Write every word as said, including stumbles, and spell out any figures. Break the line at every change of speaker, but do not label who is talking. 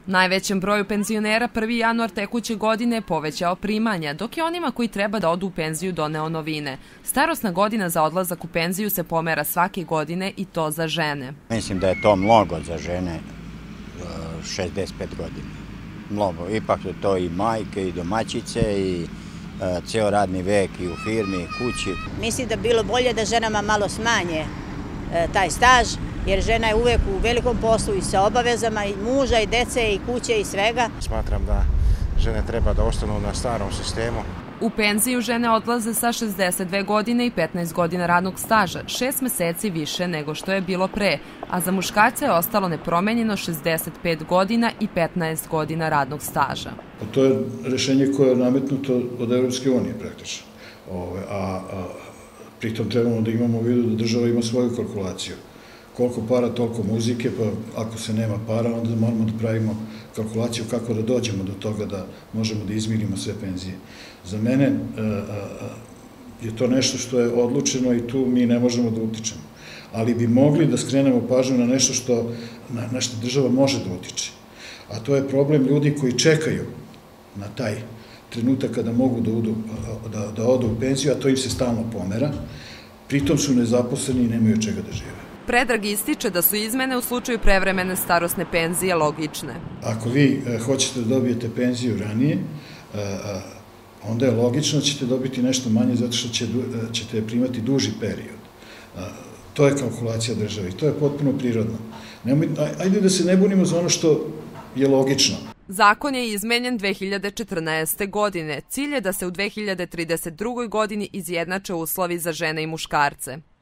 Najvećem broju penzionera prvi januar tekuće godine povećao primanja, dok je onima koji treba da odu u penziju doneo novine. Starosna godina za odlazak u penziju se pomera svake godine i to za žene.
Mislim da je to mnogo za žene, šezdeset pet godina. Mnogo. Ipak su to i majke, i domaćice, i ceo radni vek i u firmi, i kući.
Mislim da bi bilo bolje da ženama malo smanje taj staž, jer žena je uvek u velikom poslu i sa obavezama i muža i dece i kuće i svega.
Smatram da žene treba da ostanu na starom sistemu.
U penziju žene odlaze sa šezdeset dve godine i petnaest godina radnog staža, šest meseci više nego što je bilo pre, a za muškarce je ostalo nepromenjeno šezdeset pet godina i petnaest godina radnog staža.
To je rešenje koje je nametnuto od Evropske unije praktično, a pritom trebamo da imamo u vidu da država ima svoju kalkulaciju. Koliko para, toliko muzike, pa ako se nema para, onda moramo da pravimo kalkulaciju kako da dođemo do toga da možemo da izmirimo sve penzije. Za mene je to nešto što je odlučeno i tu mi ne možemo da utičemo. Ali bi mogli da skrenemo pažnju na nešto što, na što država može da utiče. A to je problem ljudi koji čekaju na taj trenutak kada mogu da, udu, da, da odu u penziju, a to im se stalno pomera. Pritom su nezaposleni i nemaju čega da žive.
Predrag ističe da su izmene u slučaju prevremene starosne penzije logične.
Ako vi hoćete da dobijete penziju ranije, onda je logično da ćete dobiti nešto manje zato što ćete primati duži period. To je kalkulacija države i to je potpuno prirodno. Ajde da se ne bunimo za ono što je logično.
Zakon je izmenjen dve hiljade četrnaeste. godine. Cilj je da se u dve hiljade trideset drugoj. godini izjednače uslovi za žene i muškarce.